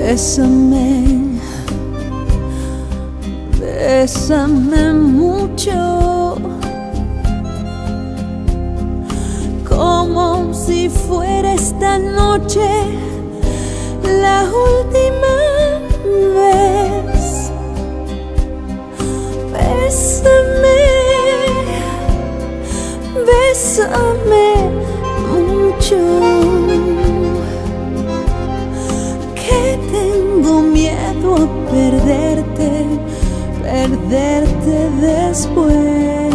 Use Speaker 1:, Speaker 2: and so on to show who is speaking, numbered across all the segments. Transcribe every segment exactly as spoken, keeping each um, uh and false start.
Speaker 1: Bésame, bésame mucho, como si fuera esta noche la última vez. Bésame, bésame mucho, que tengo miedo a perderte, perderte después.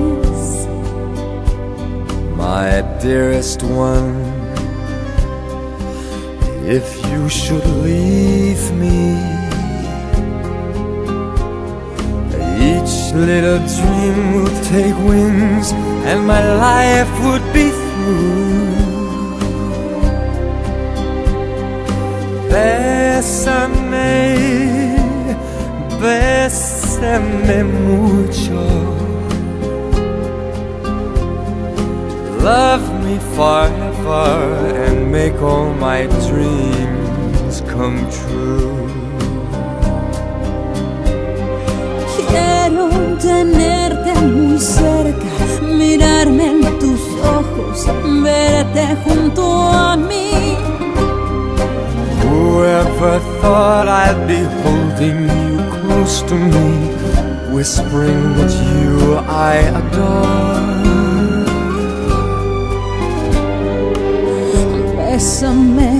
Speaker 2: My dearest one, if you should leave me, each little dream would take wings and my life would be through. Bésame, bésame mucho, love me forever and make all my dreams come true.
Speaker 1: Quiero tenerte muy cerca, mirarme en tus ojos, verte junto a mí.
Speaker 2: Whoever thought I'd be holding you close to me, whispering that you I adore.
Speaker 1: Bésame,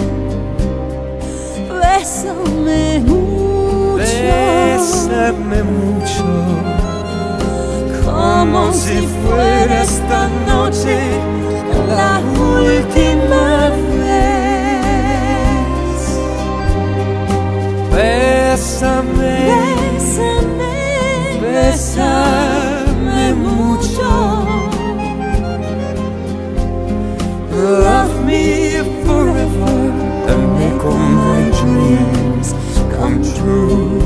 Speaker 1: bésame mucho,
Speaker 2: Bésame mucho,
Speaker 1: como si fuera esta noche la última vez.
Speaker 2: Bésame,
Speaker 1: Bésame,
Speaker 2: bésame mucho, love me forever and make all my dreams come true.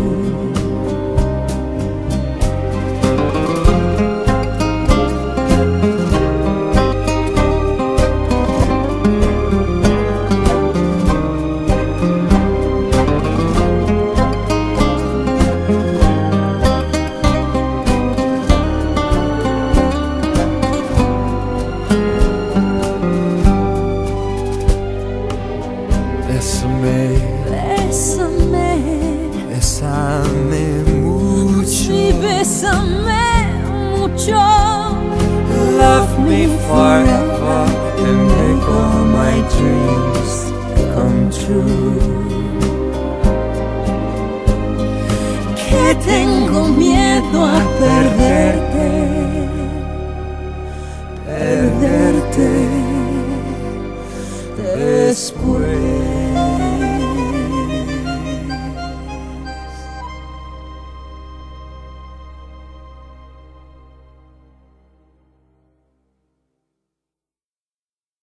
Speaker 2: Bésame,
Speaker 1: bésame,
Speaker 2: bésame mucho,
Speaker 1: sí, bésame mucho.